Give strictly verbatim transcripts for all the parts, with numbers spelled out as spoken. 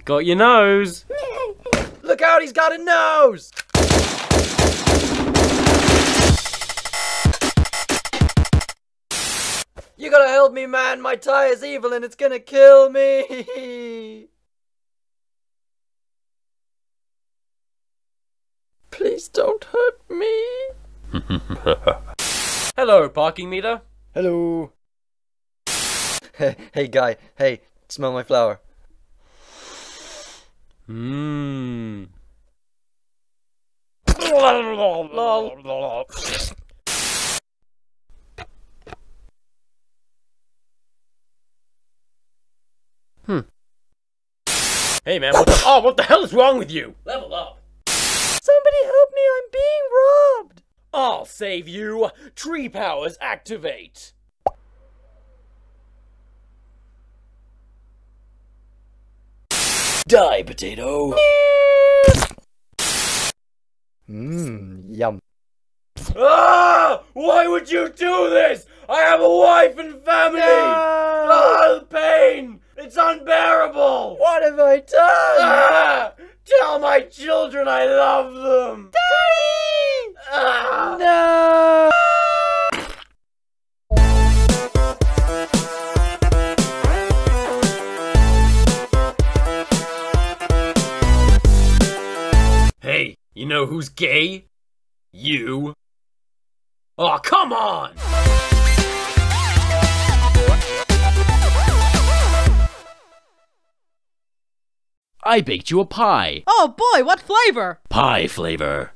Got your nose. Look out, he's got a nose! You gotta help me, man. My tie is evil and it's gonna kill me. Please don't hurt me. Hello, parking meter. Hello. Hey, hey, guy. Hey, smell my flower. Mmm. Lol. Hmm. Hey man, what the- Oh, what the hell is wrong with you? Level up. Somebody help me, I'm being robbed. I'll save you. Tree powers activate. Die, potato. Mmm, yum. Ah! Why would you do this? I have a wife and family! No! Ah, the pain! It's unbearable! What have I done? Ah! Tell my children I love them! Daddy! Ah! No! Hey, you know who's gay? You. Oh, come on! I baked you a pie. Oh boy, what flavor? Pie flavor.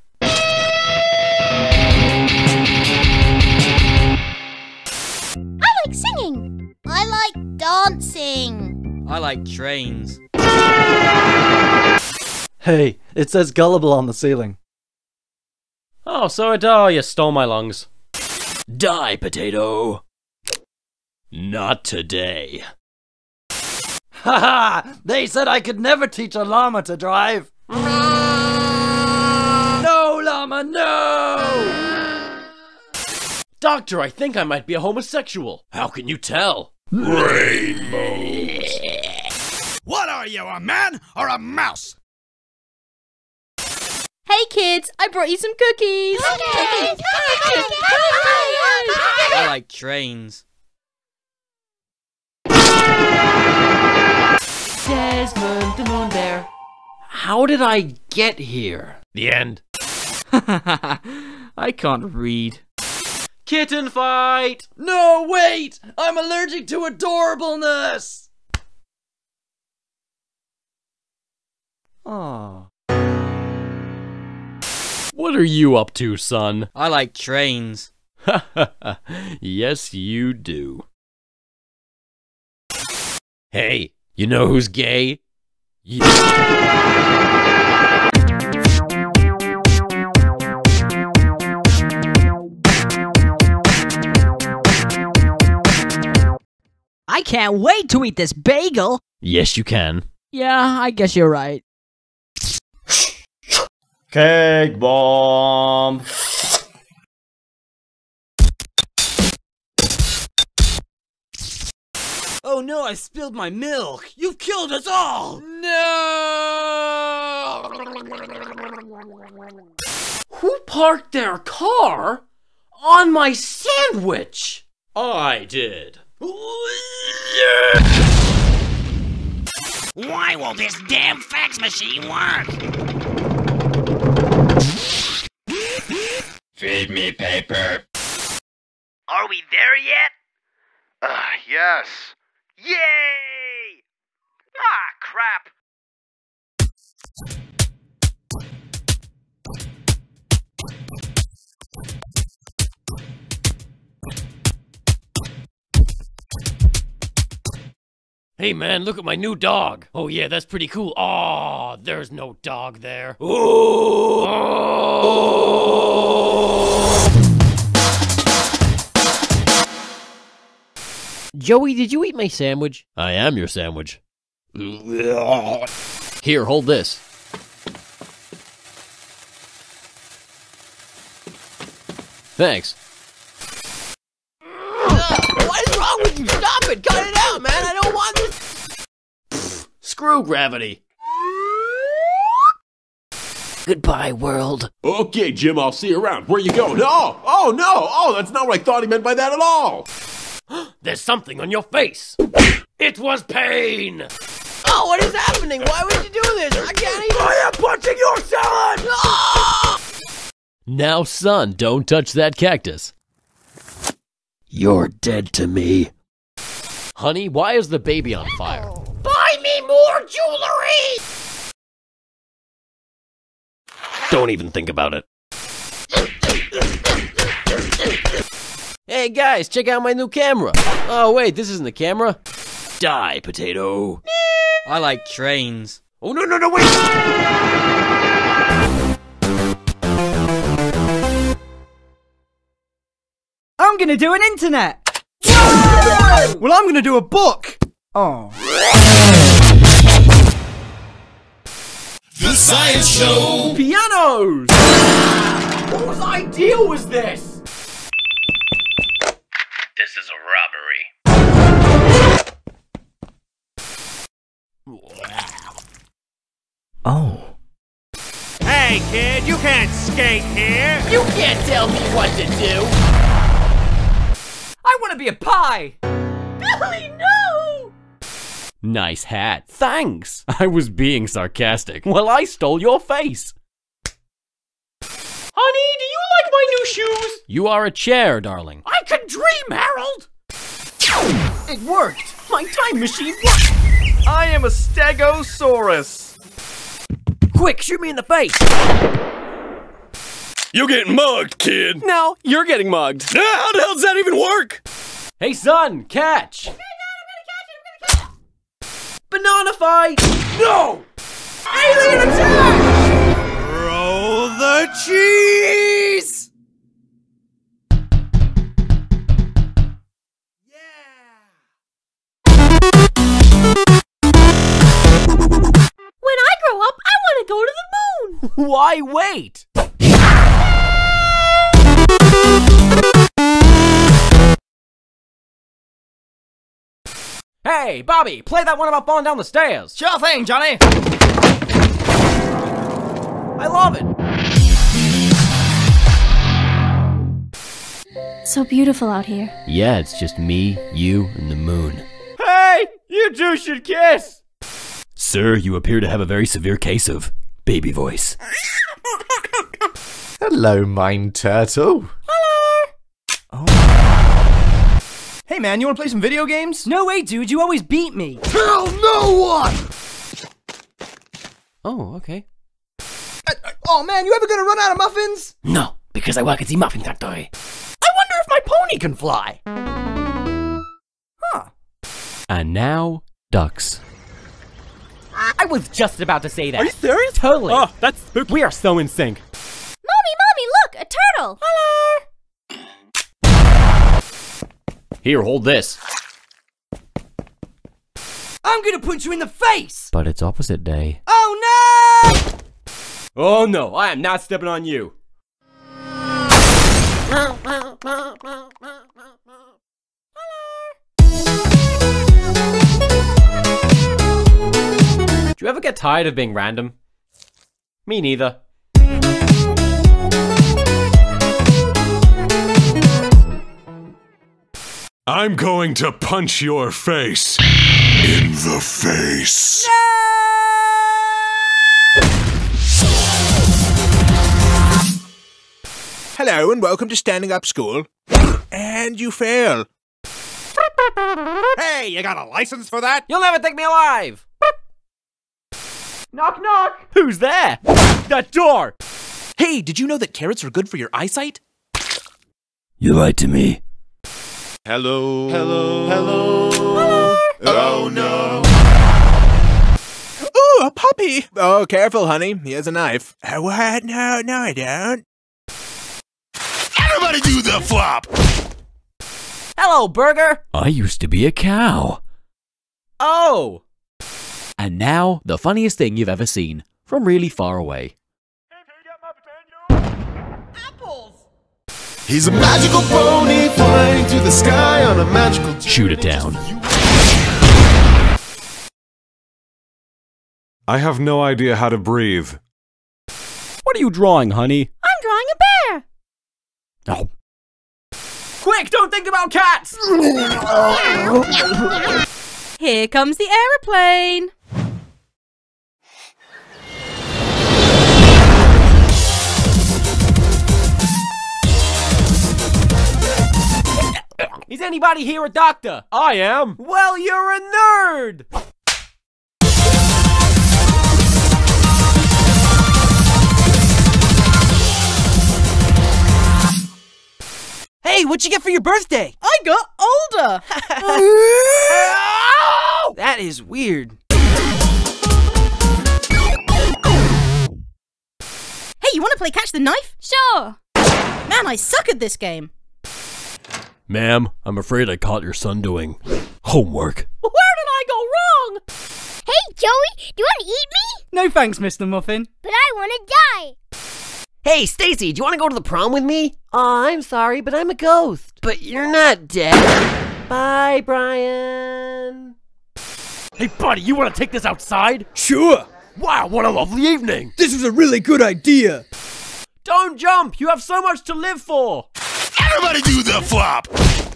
I like singing. I like dancing. I like trains. Hey, it says gullible on the ceiling. Oh, so it, oh, you stole my lungs. Die, potato. Not today. Haha! They said I could never teach a llama to drive. No, llama, no! Doctor, I think I might be a homosexual. How can you tell? Rainbows. What are you, a man or a mouse? Hey kids, I brought you some cookies. Cookies, cookies, I like trains. Desmond, the moon bear. How did I get here? The end. I can't read. Kitten fight! No, wait! I'm allergic to adorableness! Aww. What are you up to, son? I like trains. Yes, you do. Hey, you know who's gay? You. I can't wait to eat this bagel! Yes, you can. Yeah, I guess you're right. Cake bomb! Oh no, I spilled my milk! You've killed us all! No! Who parked their car on my sandwich? I did. Why won't this damn fax machine work? Feed me paper. Are we there yet? Ah, uh, yes. Yay! Ah, crap. Hey man, look at my new dog. Oh yeah, that's pretty cool. Aw, there's no dog there. Ooh. Joey, did you eat my sandwich? I am your sandwich. Here, hold this. Thanks. What is wrong with you? Stop it! Cut it out, man! I don't want this! Screw gravity. Goodbye, world. Okay, Jim, I'll see you around. Where you going? Oh, oh no! Oh, that's not what I thought he meant by that at all! There's something on your face. It was pain. Oh, what is happening? Why would you do this? I can't even. I am punching your son! Ah! Now, son, don't touch that cactus. You're dead to me. Honey, why is the baby on fire? Buy me more jewelry! Don't even think about it. Hey guys, check out my new camera. Oh wait, this isn't the camera. Die, potato. I like trains. Oh no, no, no, wait! I'm gonna do an internet! Well, I'm gonna do a book. Oh. The Science Show! Pianos! Whose idea was this? This is a robbery. Oh. Hey, kid, you can't skate here! You can't tell me what to do. I want to be a pie. Billy, no! Nice hat. Thanks. I was being sarcastic. Well, I stole your face. Honey, do you like my new shoes? You are a chair, darling. I can dream, Harold. It worked. My time machine worked. I am a Stegosaurus. Quick, shoot me in the face. You're getting mugged, kid! No, you're getting mugged. Ah, how the hell does that even work? Hey, son, catch. Banana fight. No! Alien attack. Roll the cheese! When I grow up, I want to go to the moon! Why wait? Hey, Bobby, play that one about falling down the stairs. Sure thing, Johnny. I love it. So beautiful out here. Yeah, it's just me, you, and the moon. Hey, you two should kiss. Sir, you appear to have a very severe case of baby voice. Hello, Mine Turtle. Hey man, you wanna play some video games? No way, dude, you always beat me. Tell no one! Oh, okay. Uh, uh, oh man, you ever gonna run out of muffins? No, because I work at the muffin factory. I wonder if my pony can fly. Huh. And now, ducks. I was just about to say that. Are you serious? Totally. Oh, that's spooky. We are so in sync. Mommy, mommy, look, a turtle. Hello! Here, hold this. I'm gonna punch you in the face! But it's opposite day. Oh no! Oh no, I am not stepping on you. Do you ever get tired of being random? Me neither. I'm going to punch your face. In the face. Hello and welcome to Standing Up School. And you fail. Hey, you got a license for that? You'll never take me alive! Knock knock! Who's there? That door! Hey, did you know that carrots are good for your eyesight? You lied to me. Hello. Hello. Hello. Hello. Oh no. Ooh, a puppy. Oh, careful, honey. He has a knife. Uh, what? No, no, I don't. Everybody do the flop! Hello, Burger! I used to be a cow. Oh! And now, the funniest thing you've ever seen, from really far away. Apples! He's a magical pony flying through the sky on a magical... Shoot it down. I have no idea how to breathe. What are you drawing, honey? I'm drawing a bear. Oh. Quick, don't think about cats! Here comes the aeroplane. Is anybody here a doctor? I am. Well, you're a nerd! Hey, what'd you get for your birthday? I got older. That is weird. Hey, you want to play catch the knife? Sure. Man, I suck at this game. Ma'am, I'm afraid I caught your son doing homework. Where did I go wrong? Hey, Joey, do you want to eat me? No thanks, Mister Muffin. But I want to die. Hey, Stacy, do you want to go to the prom with me? Aw, I'm sorry, but I'm a ghost. But you're not dead. Bye, Brian. Hey, buddy, you want to take this outside? Sure. Wow, what a lovely evening. This was a really good idea. Don't jump. You have so much to live for. Everybody do the flop!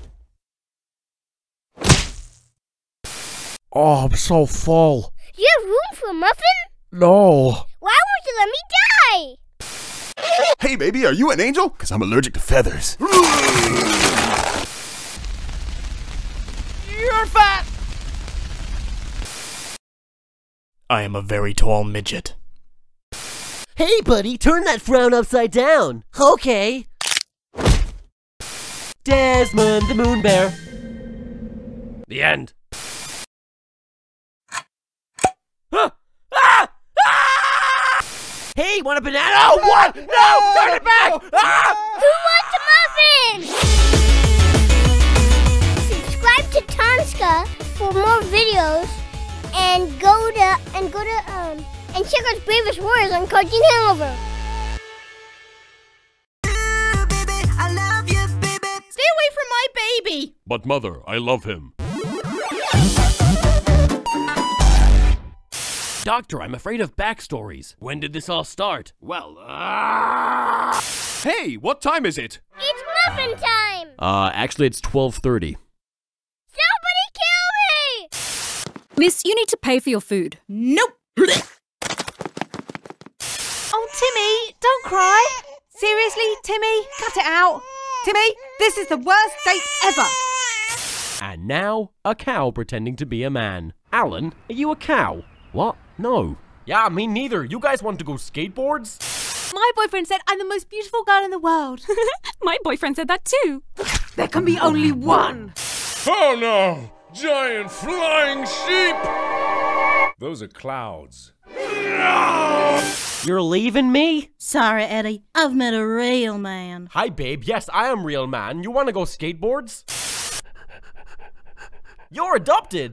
Oh, I'm so full. Do you have room for a muffin? No. Why won't you let me die? Hey, baby, are you an angel? Because I'm allergic to feathers. You're fat. I am a very tall midget. Hey, buddy, turn that frown upside down. Okay. Desmond the Moon Bear. The end. Ah! Ah! Ah! Hey, want a banana? Oh, what? No, turn it back! Ah! Who wants a muffin? Subscribe to Tonska for more videos, and go to and go to um and check out Bravest Warriors on Cartoon Hangover. Stay away from my baby. But mother, I love him. Doctor, I'm afraid of backstories. When did this all start? Well, uh... Hey, what time is it? It's muffin time! Uh, actually it's twelve thirty. Somebody kill me! Miss, you need to pay for your food. Nope. Oh, Timmy, don't cry. Seriously, Timmy, cut it out. Timmy, this is the worst date ever. And now, a cow pretending to be a man. Alan, are you a cow? What? No. Yeah, me neither. You guys want to go skateboards? My boyfriend said I'm the most beautiful girl in the world. My boyfriend said that too. There can be only one. Oh no! Giant flying sheep! Those are clouds. You're leaving me? Sorry, Eddie. I've met a real man. Hi, babe. Yes, I am real man. You want to go skateboards? You're adopted.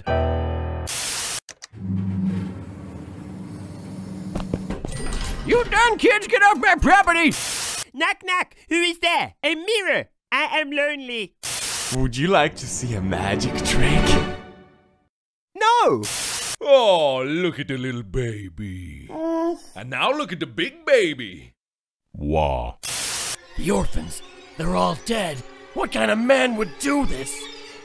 You done, kids? Get off my property! Knock, knock. Who is there? A mirror. I am lonely. Would you like to see a magic trick? No. Oh, look at the little baby. And now look at the big baby. Wow. The orphans, they're all dead. What kind of man would do this?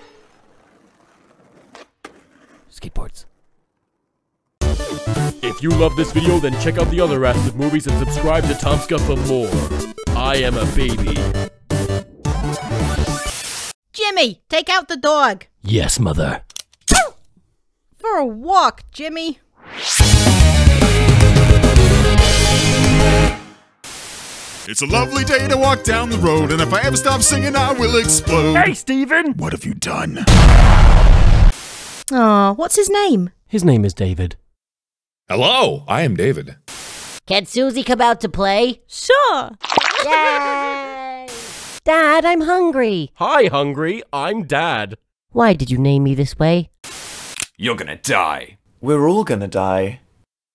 Skateboards. If you love this video, then check out the other Asdf movies and subscribe to Tomska for more. I am a baby. Jimmy, take out the dog. Yes, mother. For a walk, Jimmy. It's a lovely day to walk down the road, and if I ever stop singing, I will explode. Hey, Steven! What have you done? Aw, what's his name? His name is David. Hello, I am David. Can Susie come out to play? Sure. Yay! Dad, I'm hungry. Hi, Hungry. I'm Dad. Why did you name me this way? You're gonna die. We're all gonna die.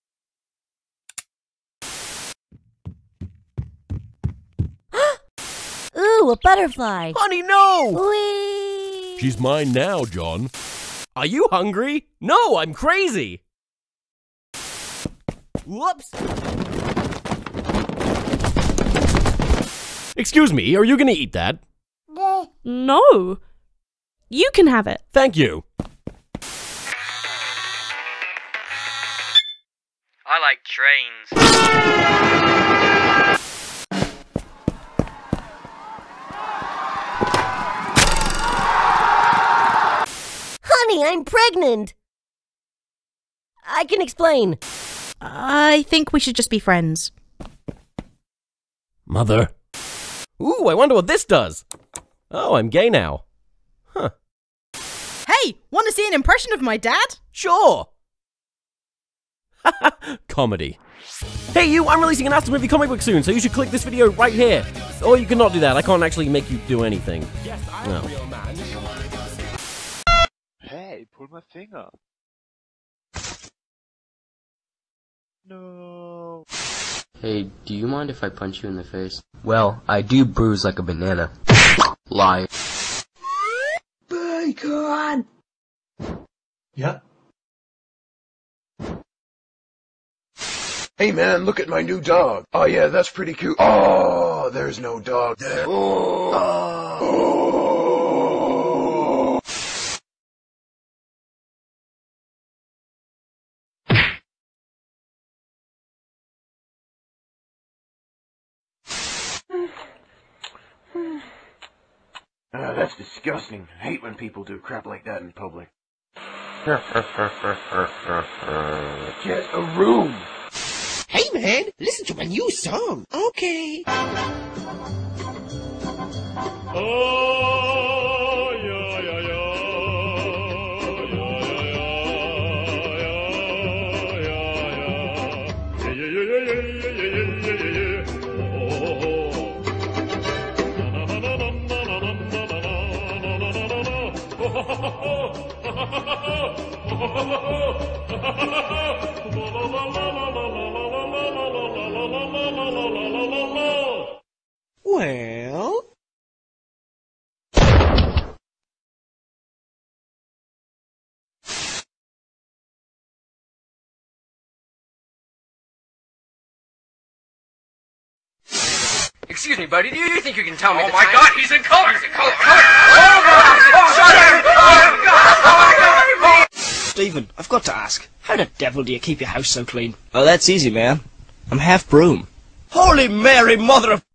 Ooh, a butterfly. Honey, no! Whee! She's mine now, John. Are you hungry? No, I'm crazy. Whoops. Excuse me, are you gonna eat that? No. You can have it. Thank you. I like trains. Honey, I'm pregnant. I can explain. I think we should just be friends. Mother. Ooh, I wonder what this does. Oh, I'm gay now. Huh. Hey, want to see an impression of my dad? Sure. Comedy. Hey you, I'm releasing an asdfmovie comic book soon, so you should click this video right here. Or you cannot do that, I can't actually make you do anything. Yes, I'm No. a real man. Hey, pull my finger. No. Hey, do you mind if I punch you in the face? Well, I do bruise like a banana. Lie. Bacon! Yeah? Hey man, look at my new dog. Oh yeah, that's pretty cute. Oh, there's no dog there. Oh. Oh. Uh, that's disgusting. I hate when people do crap like that in public. Just a room. Hey man, listen to my new song. Okay. Oh, yeah, yeah, yeah. Well... Excuse me, buddy, do you think you can tell me Oh the my time? god, he's in color! He's in color! color. Stephen, I've got to ask, how the devil do you keep your house so clean? Oh, that's easy, man. I'm half broom. Holy Mary, mother of...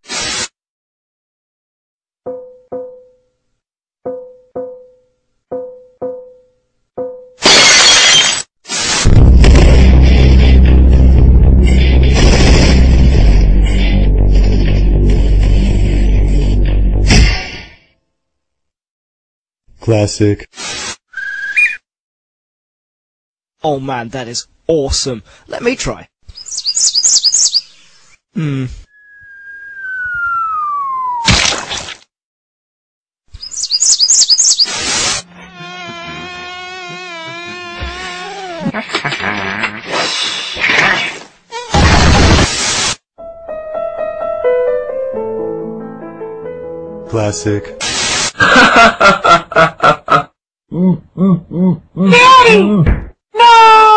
Classic. Oh man, that is awesome. Let me try. Hmm. Classic. Daddy! No!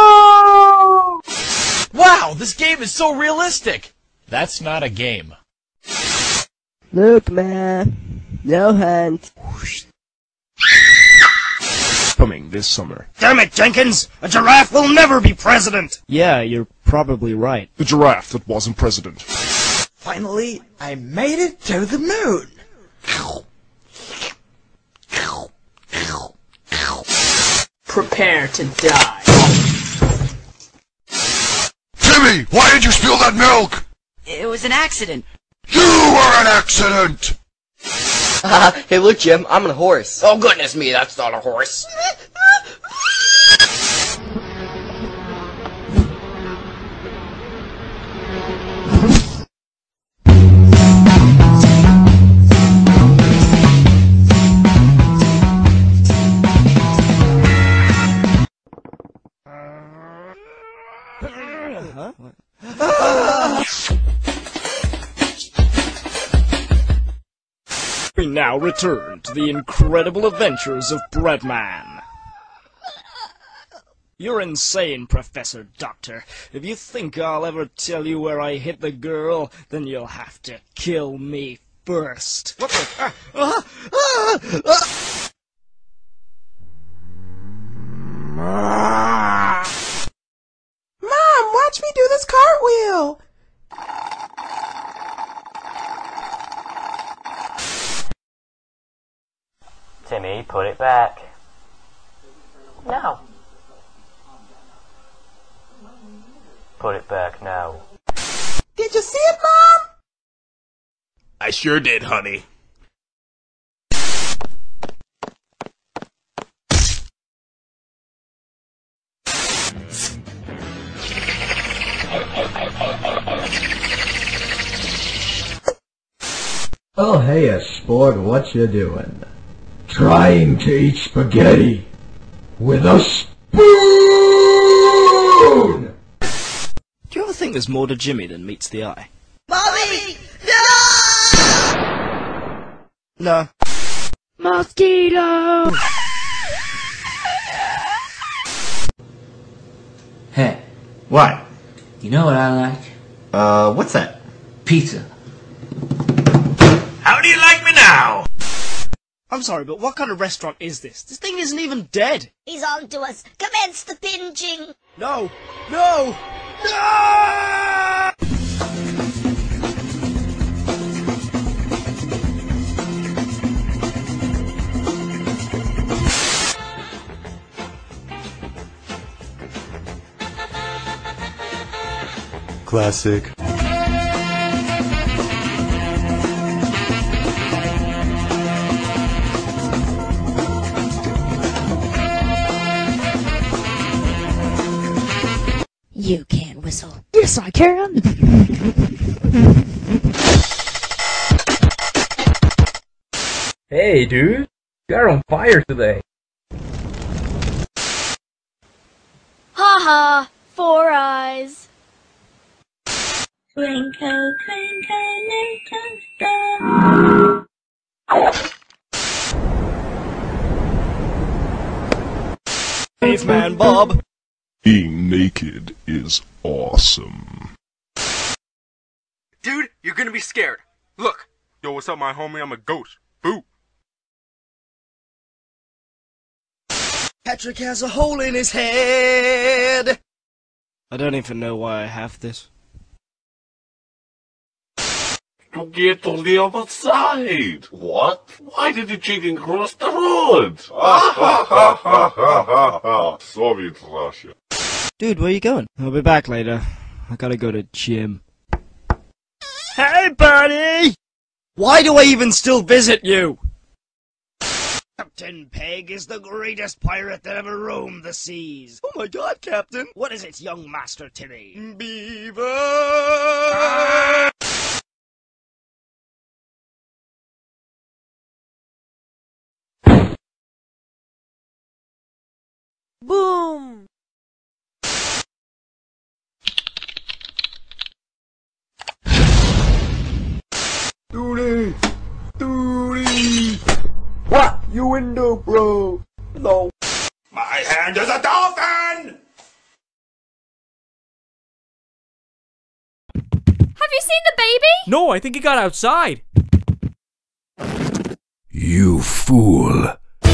Wow, this game is so realistic! That's not a game. Look, man. No hand. Coming this summer. Damn it, Jenkins! A giraffe will never be president! Yeah, you're probably right. The giraffe that wasn't president. Finally, I made it to the moon. Prepare to die. Timmy, why did you spill that milk? It was an accident. You were an accident! Uh, hey, look, Jim, I'm on a horse. Oh, goodness me, that's not a horse. Huh? We now return to the incredible adventures of Breadman. You're insane, Professor Doctor. If you think I'll ever tell you where I hit the girl, then you'll have to kill me burst. What the? Ah, ah, ah, ah. Mom, watch me do this cartwheel. Timmy, put it back. No. Put it back now. Did you see it, Mom? I sure did, honey. Oh, hey, a sport, what you doing? Trying to eat spaghetti with a spoon! Do you ever think there's more to Jimmy than meets the eye? Mommy! No. Mosquito! Hey, What? you know what I like? Uh, what's that? Pizza. How do you like me now? I'm sorry, but what kind of restaurant is this? This thing isn't even dead. He's on to us. Commence the binging. No! No! No! Classic. You can't whistle. Yes, I can. Hey, dude. You're on fire today. Ha ha! Four eyes. Twinkle, twinkle, little star. Caveman Bob. Being naked is awesome. Dude, you're gonna be scared. Look. Yo, what's up, my homie? I'm a ghost. Boo. Patrick has a hole in his head. I don't even know why I have this. To get to the other side. What? Why did you chicken cross the road? Soviet Russia. Dude, where you going? I'll be back later. I gotta go to gym. Hey, buddy! Why do I even still visit you? Captain Peg is the greatest pirate that ever roamed the seas. Oh my god, Captain! What is it, young Master Timmy? Beaver! Ah! Boom! Doody! Doody! What? You window, bro? No. My hand is a dolphin! Have you seen the baby? No, I think he got outside. You fool.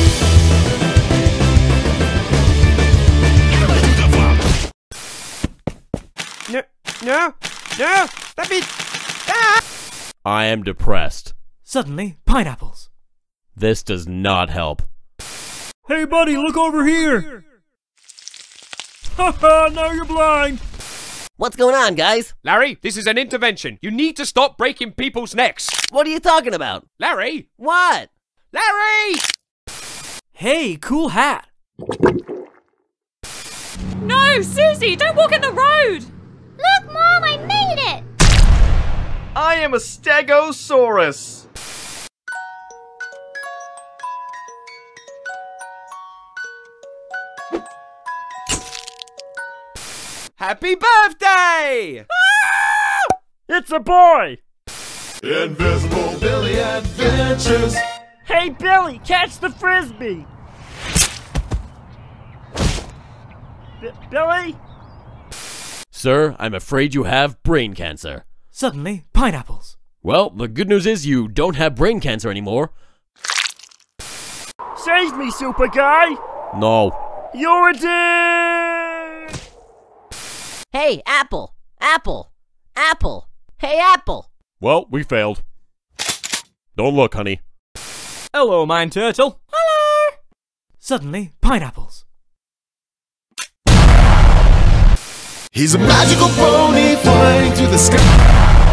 No, no, no, let me. Ah! I am depressed. Suddenly, pineapples. This does not help. Hey, buddy, look over here. Haha, now you're blind. What's going on, guys? Larry, this is an intervention. You need to stop breaking people's necks. What are you talking about? Larry! What? Larry! Hey, cool hat. No, Susie, don't walk in the road. Look, Mom, I made it! I am a stegosaurus. Happy birthday! Ah! It's a boy! Invisible Billy Adventures. Hey, Billy, catch the frisbee. B Billy? Sir, I'm afraid you have brain cancer. Suddenly, pineapples. Well, the good news is you don't have brain cancer anymore. Save me, super guy! No. You're a dick! Hey, Apple! Apple! Apple! Hey, Apple! Well, we failed. Don't look, honey. Hello, Mind Turtle. Hello! Suddenly, pineapples. He's a magical pony flying through the sky.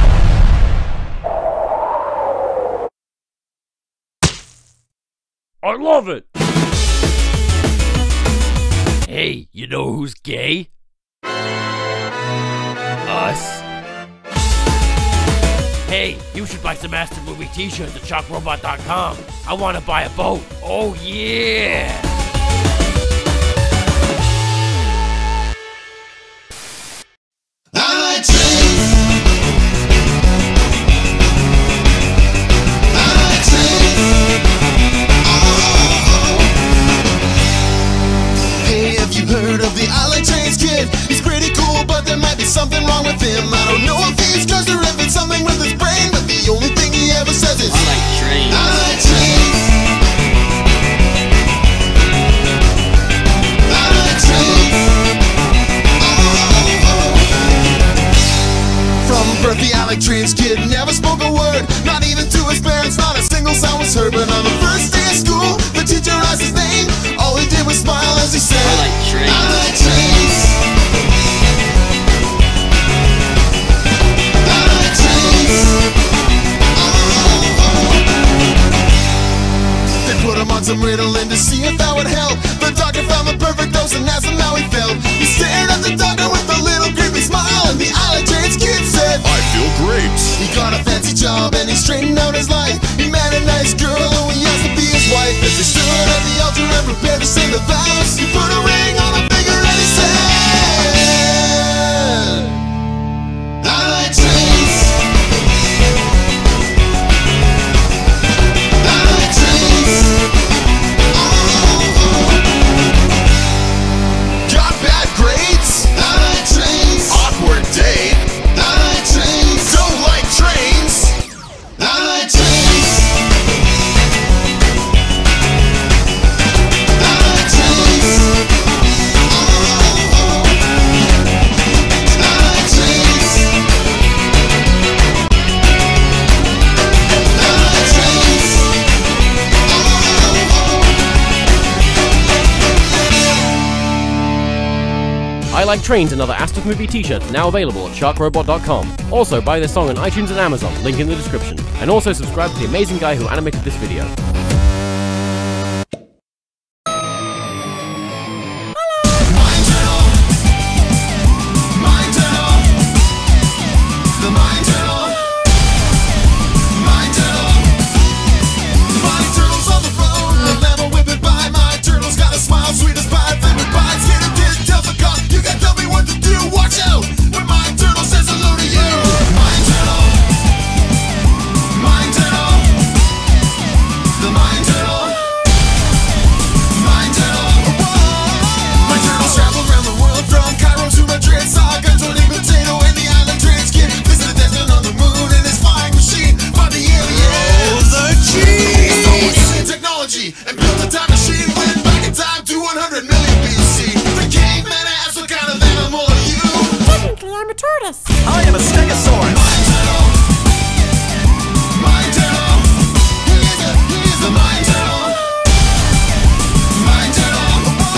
I love it! Hey, you know who's gay? Us. Hey, you should buy some Master Movie t-shirts at shock robot dot com. I want to buy a boat. Oh yeah! I like trains. I like trains. Oh, oh, oh. Hey, have you heard of the I Like Trains kid? He's pretty cool, but there might be something wrong with him. I don't know if he's cursed or if it's something with his brain, but the only thing he ever says is I like trains. I like trains. I like trains. From birth, the I Like Trains kid never spoke a word, not even to his parents, not a single sound was heard. But on the first day of school, the teacher asked his name. All he did was smile as he said, I like trains. I like trains. I like trains. Oh, oh. They put him on some Ritalin to see if that would help. The doctor found the perfect dose and asked him how he felt. He stared at the doctor with a little creepy smile, and the I Like Trains kid said, I feel great. He got a fancy job and he straightened out his life. He met a nice girl who he asked to be his wife. As they stood at the altar and prepared to say the vows, he put a ring on her finger and he said, I like trains. I like trains. Oh, oh. Got bad grades. I like trains. Awkward date. I like trains. Don't like trains. I like trains. I like trains. Oh, oh. I like trains. I like trains. I Like Trains and other Astor Movie t-shirts now available at shark robot dot com. Also buy this song on iTunes and Amazon, link in the description. And also subscribe to the amazing guy who animated this video. Mind Turtle. Mind Turtle. The Mind Turtle. Mind Turtle. The Mind Turtle's on the road. The lemon whip it by. Mind Turtle's got a smile, sweet as pie, flavored by. Scared of kids, tell the cop, you can tell me what to do. Watch out when Mind Turtle says hello to you. Mind Turtle. Mind Turtle. The Mind Turtle. Mind Turtle. Mind Turtles travel around the world from Cairo to Madrid. Saw Tony Potato and the I Like Trains kid. Visit the desert on the moon in his flying machine. Find the aliens. Oh, the cheese. Stole alien technology and built a time machine. Went back in time to one hundred million B C. The caveman asked, what kind of animal are you? Technically, I'm a tortoise. I am a stegosaurus. Mind Turtle. Mind Turtle. He is a, he is a Mind Turtle. Mind Turtle.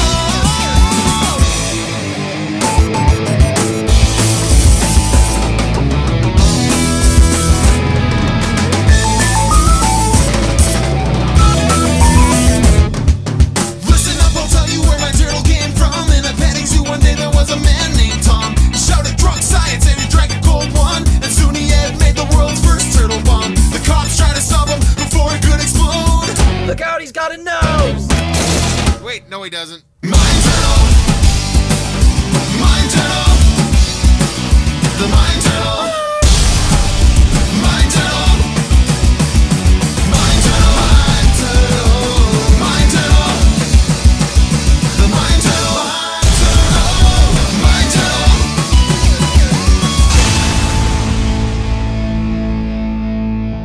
Listen up, I'll tell you where my turtle came from. In a petting zoo one day there was a man named Tom. He shouted drunk science and he drank a cold one. And soon he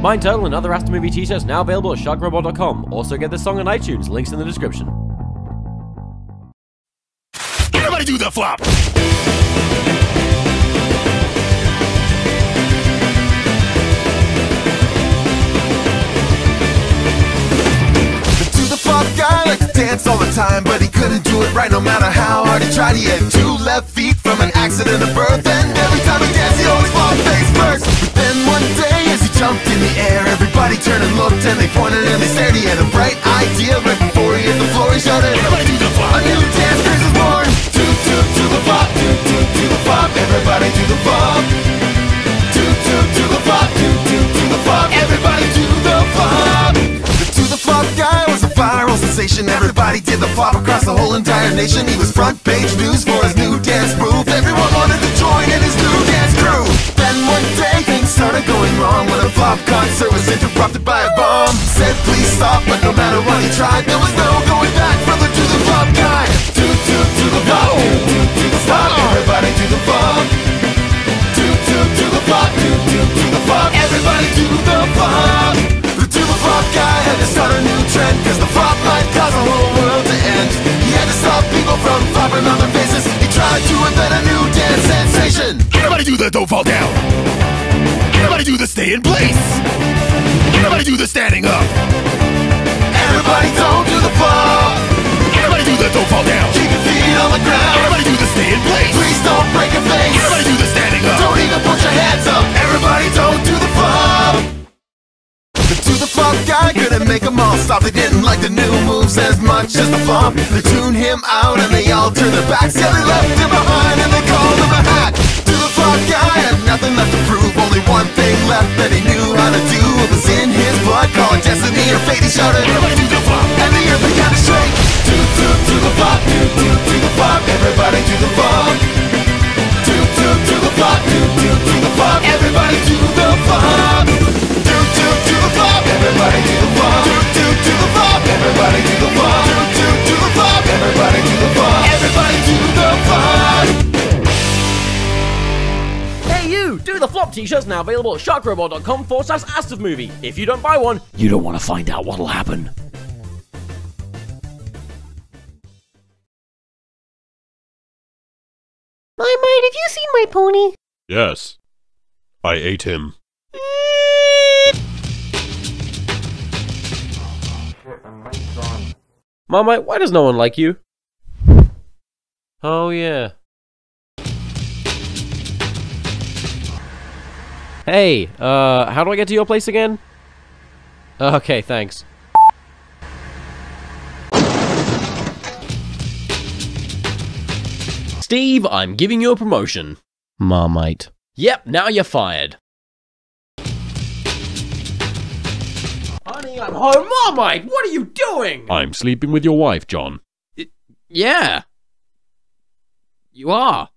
Mind Turtle and other Astro Movie t-shirts now available at shark robot dot com. Also get this song on iTunes, links in the description. Everybody do the flop! Flop guy liked to dance all the time, but he couldn't do it right no matter how hard he tried. He had two left feet from an accident of birth, and every time he danced he always flopped face first. But then one day as he jumped in the air, everybody turned and looked and they pointed and they stared. He had a bright idea right before he hit the floor. He shouted, everybody do the flop! A new dance craze is born! Toot toot to the flop, toot toot to the flop, everybody do the flop! Toot toot to the flop, toot toot to the flop, everybody do the flop! The to the flop guy was a viral sensation. Everybody did the flop across the whole entire nation. He was front page news for his new dance move. Everyone wanted to join in his new dance crew. Then one day things started going wrong when a flop concert was interrupted by a bomb. He said please stop, but no matter what he tried, there was no going back for the to the flop guy. Toot toot to the flop, toot toot to the flop, everybody do the flop. Toot toot to the flop, toot toot to the flop, everybody do the flop. The to the flop guy had to start a new trend, cause the flop might cause the whole world to end. He had to stop people from flopping on their faces. He tried to invent a new dance sensation. Everybody do the don't fall down! Everybody do the stay in place! Everybody do the standing up! Everybody don't do the flop! Everybody do the don't fall down! Keep your feet on the ground! Everybody do the stay in place! Please don't break your face! Everybody do the standing up! Don't even put your hands up! Everybody don't do the flop! The to the flop guy couldn't make them all stop. They didn't like the new moves as much as the flop. They tuned him out and they all turned their backs. Yeah, they left him behind and they called him a hack. To the flop guy had nothing left to prove. Only one thing left that he knew how to do. It was in his blood, call it destiny or fate. He shouted, everybody do the flop, and the earth began to shake. Toot toot to the flop, toot toot to the flop, everybody do the flop. Toot toot to the flop, toot toot to the flop, everybody do the flop. Toot toot to the flop, everybody do the flop. Toot toot to the flop, everybody do the flop. Toot toot to the flop, everybody do the flop. Everybody do the flop. Hey you! Do the Flop t-shirts now available at shark robot dot com forward slash asdfmovie. If you don't buy one, you don't want to find out what'll happen. My mate, have you seen my pony? Yes. I ate him. Marmite, why does no one like you? Oh yeah. Hey, uh, how do I get to your place again? Okay, thanks. Steve, I'm giving you a promotion. Marmite. Yep, now you're fired. Honey, I'm home. Marmite, what are you doing? I'm sleeping with your wife, John. Yeah. You are.